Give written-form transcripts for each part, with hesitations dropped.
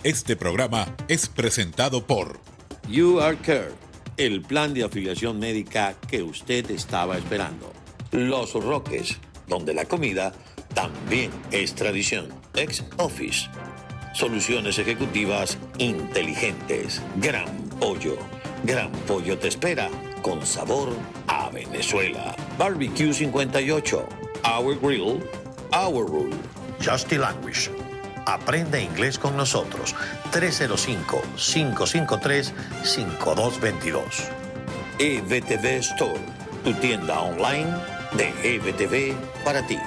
Este programa es presentado por You Are Care, el plan de afiliación médica que usted estaba esperando. Los Roques, donde la comida también es tradición. Ex Office, soluciones ejecutivas inteligentes. Gran Pollo te espera con sabor a Venezuela. Barbecue 58, Our Grill, Our Rule. Justy Language. Aprende inglés con nosotros. 305-553-5222. EBTV Store, tu tienda online de EBTV para ti.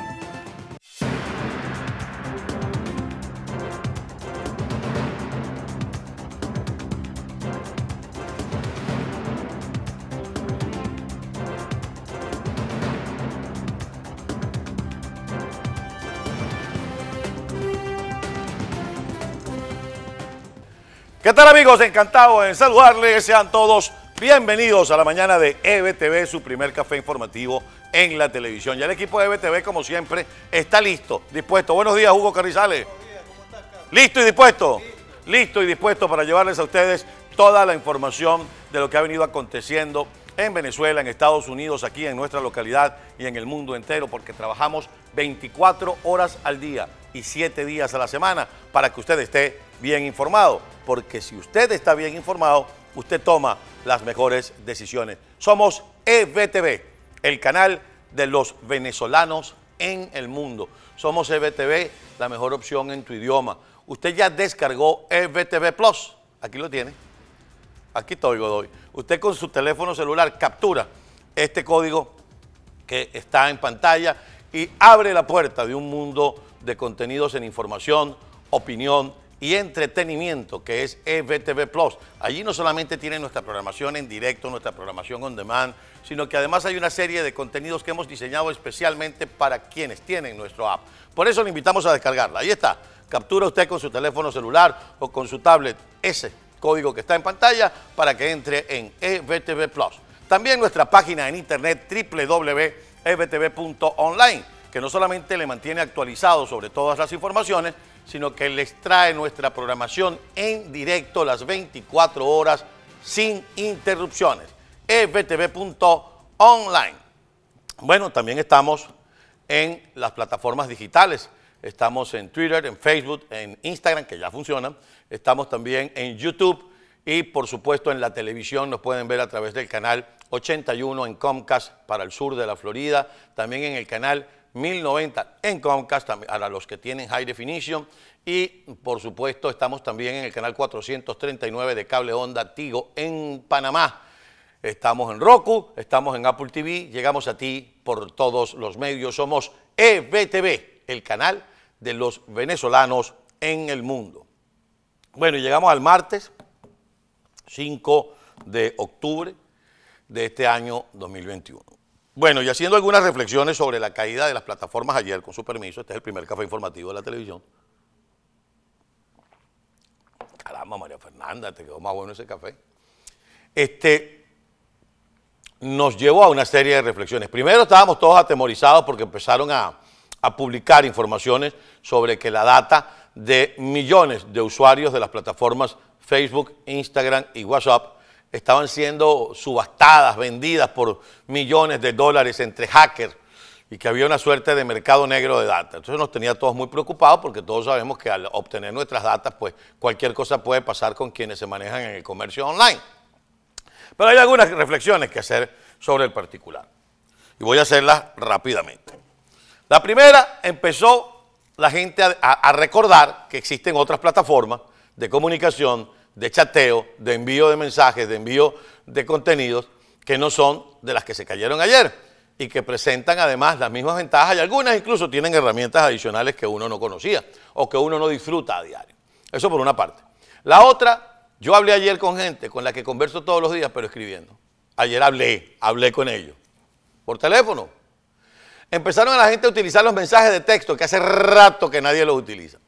¿Qué tal, amigos? Encantado en saludarles. Sean todos bienvenidos a la mañana de EBTV, su primer café informativo en la televisión. Ya el equipo de EBTV, como siempre, está listo, dispuesto. Buenos días, Hugo Carrizales. Buenos días, ¿cómo estás, Carlos? ¿Listo y dispuesto? Sí. Listo y dispuesto para llevarles a ustedes toda la información de lo que ha venido aconteciendo en Venezuela, en Estados Unidos, aquí en nuestra localidad y en el mundo entero, porque trabajamos 24 horas al día y 7 días a la semana para que usted esté bien informado, porque si usted está bien informado, usted toma las mejores decisiones. Somos EBTV, el canal de los venezolanos en el mundo. Somos EBTV, la mejor opción en tu idioma. Usted ya descargó EBTV Plus, aquí lo tiene, aquí estoy, Godoy. Usted con su teléfono celular captura este código que está en pantalla y abre la puerta de un mundo de contenidos en información, opinión y entretenimiento, que es EBTV Plus. Allí no solamente tienen nuestra programación en directo, nuestra programación on demand, sino que además hay una serie de contenidos que hemos diseñado especialmente para quienes tienen nuestro app. Por eso le invitamos a descargarla. Ahí está. Captura usted con su teléfono celular o con su tablet ese código que está en pantalla para que entre en EBTV Plus. También nuestra página en internet www.ebtv.online, que no solamente le mantiene actualizado sobre todas las informaciones, sino que les trae nuestra programación en directo las 24 horas sin interrupciones. ebtv.online. Bueno, también estamos en las plataformas digitales. Estamos en Twitter, en Facebook, en Instagram, que ya funcionan. Estamos también en YouTube y, por supuesto, en la televisión. Nos pueden ver a través del canal 81 en Comcast para el sur de la Florida. También en el canal 1090 en Comcast, para los que tienen High Definition. Y, por supuesto, estamos también en el canal 439 de Cable Onda Tigo en Panamá. Estamos en Roku, estamos en Apple TV, llegamos a ti por todos los medios. Somos EBTV, el canal de los venezolanos en el mundo. Bueno, llegamos al martes 5 de octubre de este año 2021. Bueno, y haciendo algunas reflexiones sobre la caída de las plataformas ayer, con su permiso, este es el primer café informativo de la televisión. Caramba, María Fernanda, te quedó más bueno ese café. Nos llevó a una serie de reflexiones. Primero estábamos todos atemorizados porque empezaron a publicar informaciones sobre que la data de millones de usuarios de las plataformas Facebook, Instagram y WhatsApp estaban siendo subastadas, vendidas por millones de dólares entre hackers y que había una suerte de mercado negro de data. Entonces nos tenía todos muy preocupados porque todos sabemos que al obtener nuestras datas, pues cualquier cosa puede pasar con quienes se manejan en el comercio online. Pero hay algunas reflexiones que hacer sobre el particular y voy a hacerlas rápidamente. La primera, empezó la gente a recordar que existen otras plataformas de comunicación, de chateo, de envío de mensajes, de envío de contenidos que no son de las que se cayeron ayer y que presentan además las mismas ventajas y algunas incluso tienen herramientas adicionales que uno no conocía o que uno no disfruta a diario. Eso por una parte. La otra, yo hablé ayer con gente con la que converso todos los días pero escribiendo. Ayer hablé con ellos por teléfono. Empezaron a la gente a utilizar los mensajes de texto que hace rato que nadie los utiliza.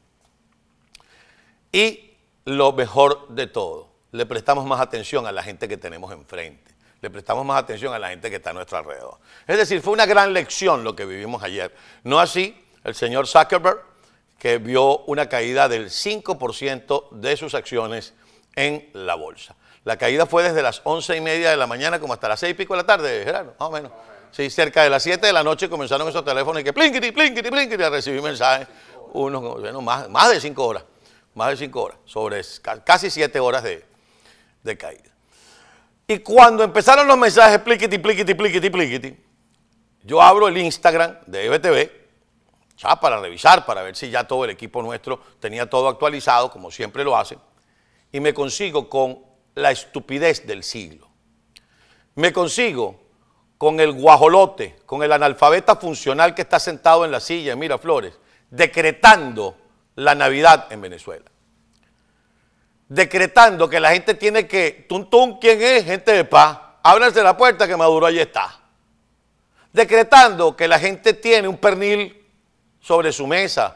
Y lo mejor de todo, le prestamos más atención a la gente que tenemos enfrente. Le prestamos más atención a la gente que está a nuestro alrededor. Es decir, fue una gran lección lo que vivimos ayer. No así el señor Zuckerberg, que vio una caída del 5% de sus acciones en la bolsa. La caída fue desde las 11:30 de la mañana como hasta las 6:00 de la tarde, Gerardo, más o menos. Sí, cerca de las 7 de la noche comenzaron esos teléfonos y que plinkity, plinkity, plinkity, a recibir mensajes, más de 5 horas, sobre casi 7 horas de caída. Y cuando empezaron los mensajes plinkity, plinkity, plinkity, plinkity, yo abro el Instagram de EBTV, ya para revisar, para ver si ya todo el equipo nuestro tenía todo actualizado, como siempre lo hacen, y me consigo con la estupidez del siglo. Me consigo con el guajolote, con el analfabeta funcional que está sentado en la silla en Miraflores, decretando la Navidad en Venezuela. Decretando que la gente tiene que, ¿quién es? Gente de paz, ábranse la puerta que Maduro allí está. Decretando que la gente tiene un pernil sobre su mesa,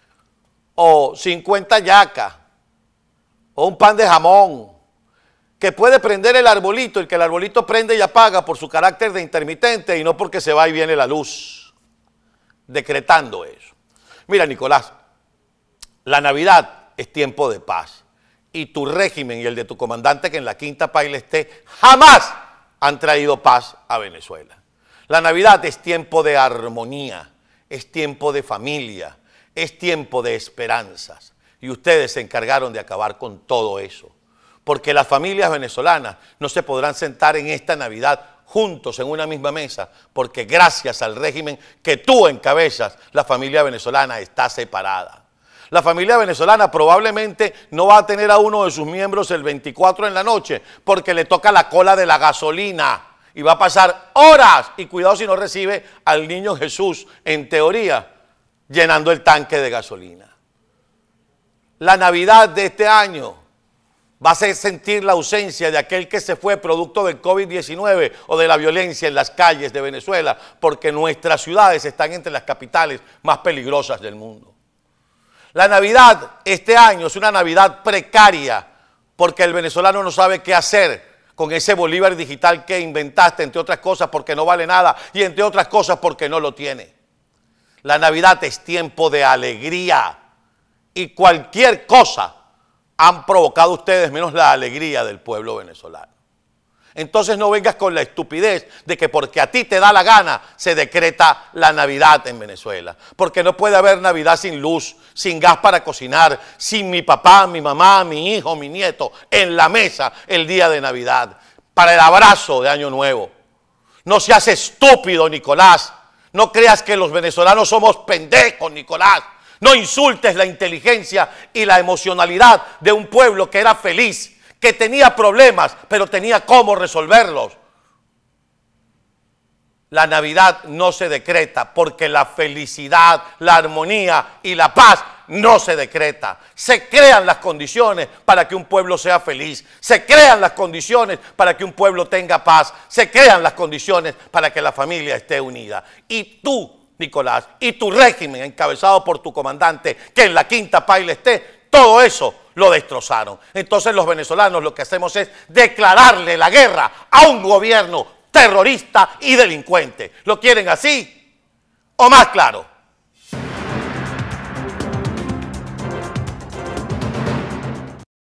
o 50 yacas, o un pan de jamón, que puede prender el arbolito, el que el arbolito prende y apaga por su carácter de intermitente y no porque se va y viene la luz. Decretando eso. Mira, Nicolás, la Navidad es tiempo de paz y tu régimen y el de tu comandante que en la Quinta Paila esté jamás han traído paz a Venezuela. La Navidad es tiempo de armonía, es tiempo de familia, es tiempo de esperanzas. Y ustedes se encargaron de acabar con todo eso. Porque las familias venezolanas no se podrán sentar en esta Navidad juntos en una misma mesa, porque gracias al régimen que tú encabezas, la familia venezolana está separada. La familia venezolana probablemente no va a tener a uno de sus miembros el 24 en la noche, porque le toca la cola de la gasolina. Y va a pasar horas, y cuidado si no recibe al niño Jesús, en teoría, llenando el tanque de gasolina. La Navidad de este año va a hacer sentir la ausencia de aquel que se fue producto del COVID-19 o de la violencia en las calles de Venezuela, porque nuestras ciudades están entre las capitales más peligrosas del mundo. La Navidad este año es una Navidad precaria, porque el venezolano no sabe qué hacer con ese Bolívar digital que inventaste, entre otras cosas porque no vale nada y entre otras cosas porque no lo tiene. La Navidad es tiempo de alegría y cualquier cosa han provocado ustedes menos la alegría del pueblo venezolano. Entonces no vengas con la estupidez de que porque a ti te da la gana se decreta la Navidad en Venezuela. Porque no puede haber Navidad sin luz, sin gas para cocinar, sin mi papá, mi mamá, mi hijo, mi nieto en la mesa el día de Navidad, para el abrazo de Año Nuevo. No seas estúpido, Nicolás. No creas que los venezolanos somos pendejos, Nicolás. No insultes la inteligencia y la emocionalidad de un pueblo que era feliz, que tenía problemas, pero tenía cómo resolverlos. La Navidad no se decreta porque la felicidad, la armonía y la paz no se decreta. Se crean las condiciones para que un pueblo sea feliz. Se crean las condiciones para que un pueblo tenga paz. Se crean las condiciones para que la familia esté unida. Y tú, Nicolás, y tu régimen encabezado por tu comandante, que en la Quinta Paila esté, todo eso lo destrozaron. Entonces los venezolanos lo que hacemos es declararle la guerra a un gobierno terrorista y delincuente. ¿Lo quieren así o más claro?